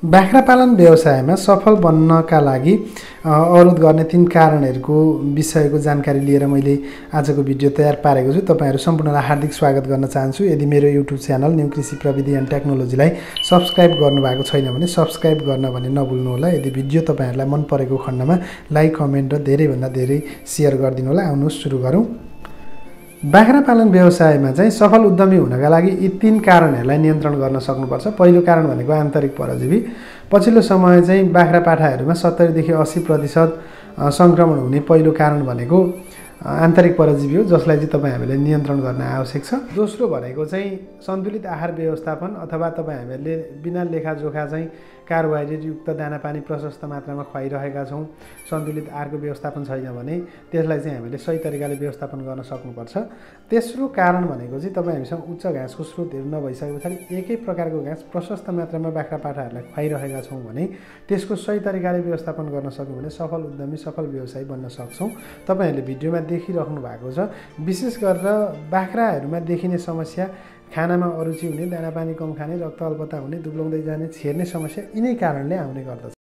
बाख्रा पालन व्यवसायमा सफल बन्नका लागि अवरोध गर्ने 3 कारणहरूको विषयको जानकारी लिएर मैले आजको भिडियो तयार पारेको छु। तपाईहरु सम्पूर्णलाई हार्दिक स्वागत गर्न चाहन्छु। यदि मेरो युट्युब च्यानल न्यू कृषि प्रविधि एन्ड टेक्नोलोजीलाई सब्स्क्राइब गर्नुभएको छैन भने सब्स्क्राइब गर्न भने नभुल्नु होला। यदि भिडियो तपाईहरुलाई मन परेको खण्डमा लाइक, कमेन्ट र धेरैभन्दा धेरै शेयर गरिदिनु होला। आउनुहोस् सुरु गरौँ। बाख्रा पालन व्यवसायमा चाहिँ सफल उद्यमी हुनका लागि यी 3 कारणहरूलाई नियन्त्रण गर्न सक्नुपर्छ। पहिलो कारण भनेको आन्तरिक परजीवी। पछिल्लो समय चाहिँ बाख्रा पाठाहरूमा 70 देखि 80% संक्रमण हुने पहिलो कारण भनेको आन्तरिक परजीवी हो, जसलाई चाहिँ तपाईहरुले नियन्त्रण गर्न आवश्यक छ। दोस्रो भनेको चाहिँ सन्तुलित आहार व्यवस्थापन अथवा तपाईहरुले बिना लेखाजोखा चाहिँ कार्बोहाइड्रेट युक्त दाना पानी प्रशस्त मात्रामा खुवाइरहेका छौं, सन्तुलित आहारको व्यवस्थापन छैन भने त्यसलाई चाहिँ हामीले सही तरिकाले व्यवस्थापन गर्न सक्नुपर्छ। तेस्रो कारण भनेको चाहिँ तपाईहरुसँग उच्च घाँसको स्रोतहरू नभइसकेपछि एकै प्रकारको घाँस प्रशस्त मात्रामा बाख्रा पाठाहरूलाई खुवाइरहेका छौं भने त्यसको सही तरिकाले व्यवस्थापन गर्न सक्यौं भने सफल उद्यमी, सफल व्यवसायी बन्न सक्छौं। तपाईहरुले भिडियोमा देखिराख्नु भएको छ, विशेष गरेर बाख्राहरूमा देखिने समस्या खानामा अरुचि हुने, दाना पानी कम खाने, रक्त अल्पता हुने, दुब्लाउँदै जाने, छेर्ने समस्या यिनै कारणले आउने गर्दछ।